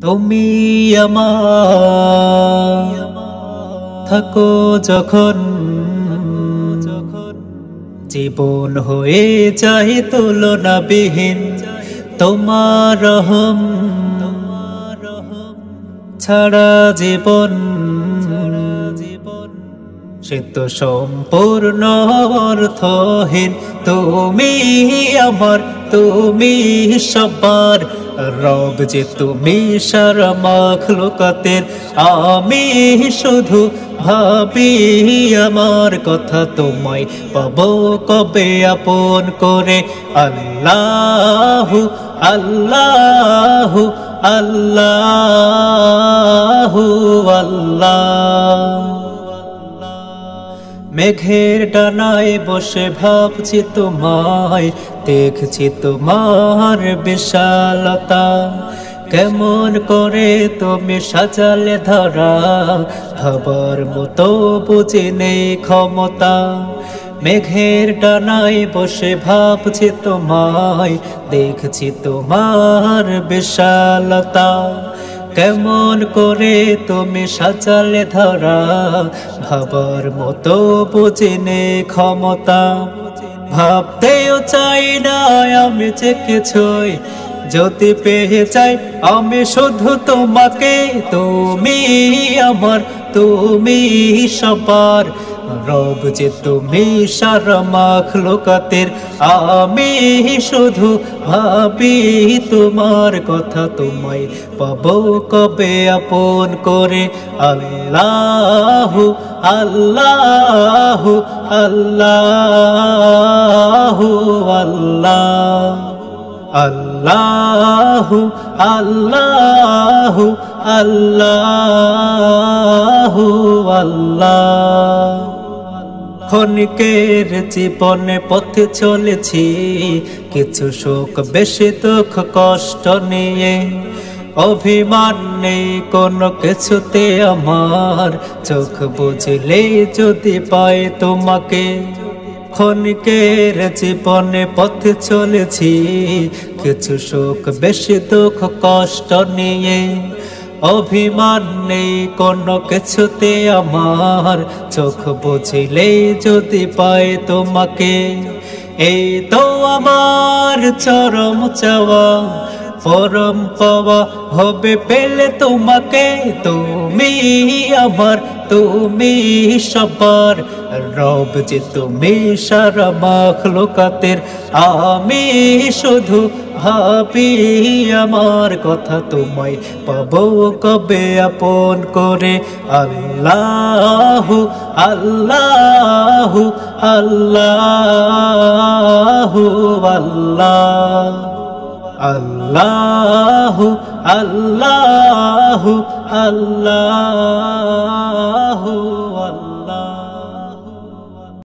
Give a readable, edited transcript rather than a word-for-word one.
তুমি আমার থাকো যখন জীবন হয়ে যায় তুলনাবিহীন তোমার রহম ছাড়া জীবন সে তো সম্পূর্ণ অর্থহীন। তুমি আমার, তুমি সবার রব যে তুমি সারা মাখলুকাতের। আমি শুধু ভাবি আমার কথা, তোমায় পাবো কবে আপন করে। আল্লাহু আল্লাহু আল্লাহু আল্লাহ। মেঘের ডানায় বসে ভাবছি তোমায়, দেখছি তোমার বিশালতা। কেমন করে তুমি সাজালে ধরা, ভাবার মতো বুঝি নেই ক্ষমতা। মেঘের ডানায় বসে ভাবছি তোমায়, দেখছি তোমার বিশালতা। কেমন করে তুমি সাজালে ধরা, ভাবার মতো বুঝি নেই ক্ষমতা। ভাবতেও চাই না আমি যে কিছুই, যদি পেয়ে যাই আমি শুধু তোমাকে। তুমি আমার, তুমি সবার রব যে তুমি সারা মাখলুকাতের। আমি শুধু ভাবি তোমার কথা, তোমায় পাবো কবে আপন করে। আল্লাহু আল্লাহু আল্লাহু আল্লাহ। আল্লাহু আল্লাহু আল্লাহু আল্লাহ। ক্ষণিকের জীবনে পথে চলেছি, কিছু সুখ বেশি দুঃখ কষ্ট নিয়ে। অভিমান নেই কোনো কিছুতে আমার, চোখ বুঝলে যদি পাই তোমাকে। ক্ষণিকের জীবনে পথে চলেছি, কিছু সুখ বেশি দুঃখ কষ্ট নিয়ে। অভিমান নেই কোনো কিছুতে আমার, চোখ বুঝিলে যদি পাই তোমাকে। এই তো আমার চরম চাওয়া, পরম পাওয়া হবে পেলে তোমাকে। তুমি আমার, তুমি সবার রব যে তুমি সারা মাখলুকাতের। আমি শুধু ভাবি আমার কথা, তোমায় পাবো কবে আপন করে। আল্লাহু আল্লাহু আল্লাহু আল্লাহ। আল্লাহু আল্লাহু আল্লাহু